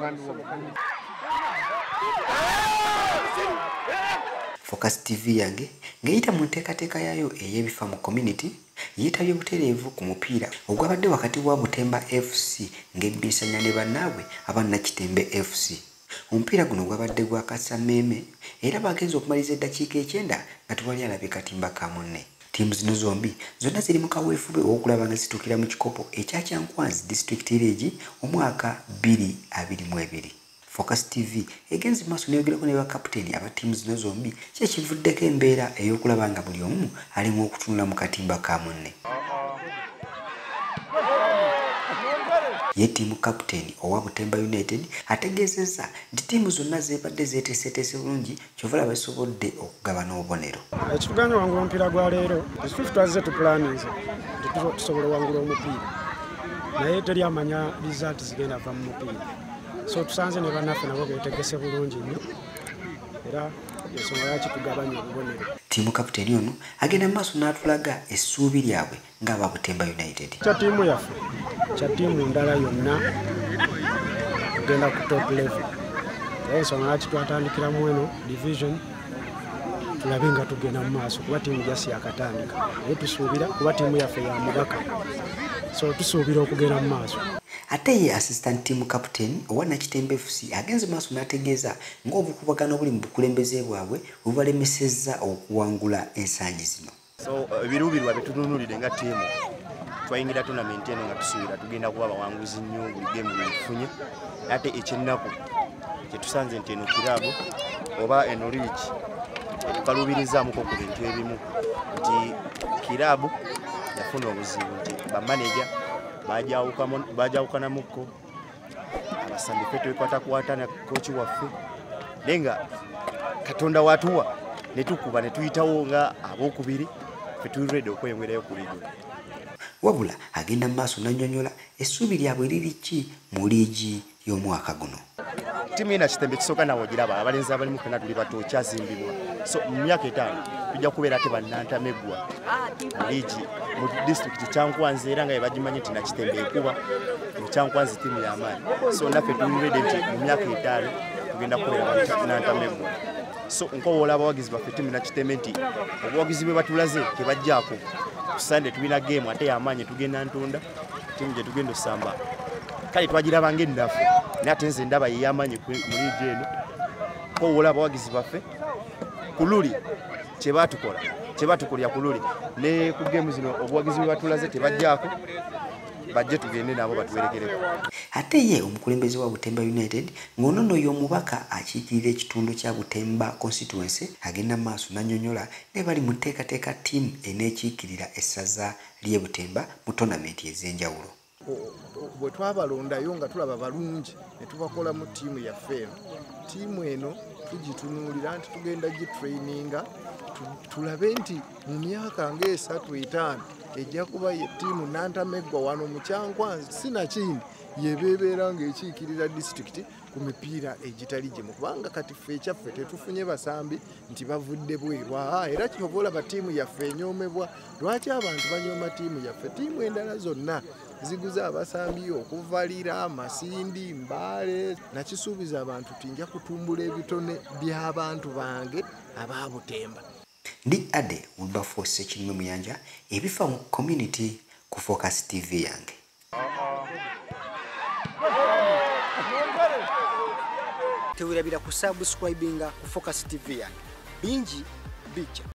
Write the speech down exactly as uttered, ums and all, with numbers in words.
Focus T V yange ngeyita mu nteekateeka yayo ey'ebifa mu community yeetabye butereevu ku mupiira ogwabadde wakati wa Butemba F C ng'ebbisanya ne bannaabwe aba Nakitembe F C. Omupiira guno gwabadde gwa kasameeme era bagenze okumaliriza eddakiika ekyenda nga tewali alabye katimba ka munne. Ttiimu zino zombi zonna ziri mu kaweefube w'okulaba nga zituukira mu kikopo ekya Kyankwanzi District League omwaka bbiri abiri mu ebiri. Focus T V egenzi maaso neyogerako ne bakapiteeni aba ttiimu zino zombi kyekivuddeko embeera ey'okulaba nga buli omu alimu okutunula mu katimba ka munne. Ye ttiimu kapiteeni owa Butemba United ategeezezza nti ttiimu zonna zeebadde zeeteeseteese bulungi ky'ovala basobodde okugabana obubonero. Ekituganya wangula omupiira gwa leero ekituufu twazze tupulaninze nti tusobola wangula omupiira naye teri amanya rizaati zigenda va mu mupiira. So tusanze ne bannaffe nabo beetegese bulungi nnyo era ensonga lwaki tugabanya obubonero. Ttiimu kapiteeni ono agenda mu maaso n'atulaga essuubi lyabwe ng'aba Butemba United. Kya ttiimu yaffe kya ttiimu ndala yonna tugenda ku top level. Naye ensonga lwaki twatandikiramu eno division tulabe nga tugenda mu maaso kuba ttiimu jasi yakatandika naye tusuubira kuba ttiimu yaffe ya mubaka so tusuubira okugenda mu maaso. Ate ye assistant team captain owa Nakitembe F C agenze maaso n'ategeeza ng'obukubagano buli mu bukulembeze bwabwe bubalemesezza okuwangula ensangi zino. So ebiruubirwa betununulire nga ttiimu twayingira tournament eno nga tusuubira tugenda kuba bawanguzi nnyo buli geemu byetufunye. Ate ekyennaku kyetusanze nti eno kiraabu oba eno liigi tukaluubirizzaamuko ku bintu ebimu nti kiraabu yafuna obuzibu nti bamaneja bajawukanamuko abasambi ffe twekwatakwata na kooki waffe naye nga Katonda watuwa ne tukuba ne tuyitawo nga abookubiri ffe tuli ready okweyongerayo ku liigi. Wabula agenda mu maaso n'annyonnyola essuubi lyabwe liri ki mu liigi y'omwaka guno. Ttiimu ena Kitembe kisooka nawo ogiraba abalenzi abalimu ffenna tuli bato okyazimbibwa so mu myaka etaano tujja kubeera te bannantameggwa mu liigi mu district Kyankwanzi era nga bagimanyi nti Nakitembe ekuba mu Kyankwanzi ttiimu y'amaanyi so naffe tuli ready nti mu myaka etaano tugenda kubeera bannantameggwa. So nkowoola abawagizi baffe ttiimu Nakitembe nti obuwagizi bwe batulaze tebajjaako tusande tulina geemu ate y'amaanyi tugenda ntunda ttiimu gye tugenda osamba kale twagiraba ng'ennafu naye ate nze ndaba yey'amaanyi mu liigi eno. Nkowoola abawagizi baffe ku luli kye baatukola kye baatukolya ku luli ne ku geemu zino obuwagizi bwe batulaze tebajjaako bajje tugende nabo batuwerekereko. Ate ye omukulembeze wa Butemba United ng'onono y'omubaka akiikirira ekitundu kya Butemba constituency agenda mu maaso n'annyonnyola ne bali mu nteekateeka ttiimu eneekiikirira essaza ly'e Butemba mu tournament ez'enjawulo. Bwe twabalondayo nga tulaba balungi ne tubakola mu ttiimu yaffe eno ttiimu eno tugitunuulira nti tugenda gitraininga tulabe nti mu myaka ng'esatu etaano ejja kuba ye ttiimu nantameggwa wano mu Kyankwanzi sinakindi yebeebeera ng'ekiikirira disitulikiti ku mipiira egitali gimu kubanga kati ffe ekyaffe tetufunye basambi nti bavudde bweru era kyova olaba ttiimu yaffe enyoomebwa. Lwaki abantu banyooma ttiimu yaffe? Ttiimu endala zonna ziguza abasambi okuvalira Masindi Mbale nakisuubiza abantu ti nja kutumbula ebitone by'abantu bange aba Butemba. Ndi ade Wilberforce Kinwe Muyanja ebifa mu community ku Focus T V yange. Tewirabira ku subscribinga ku Focus T V yange bingi bijja.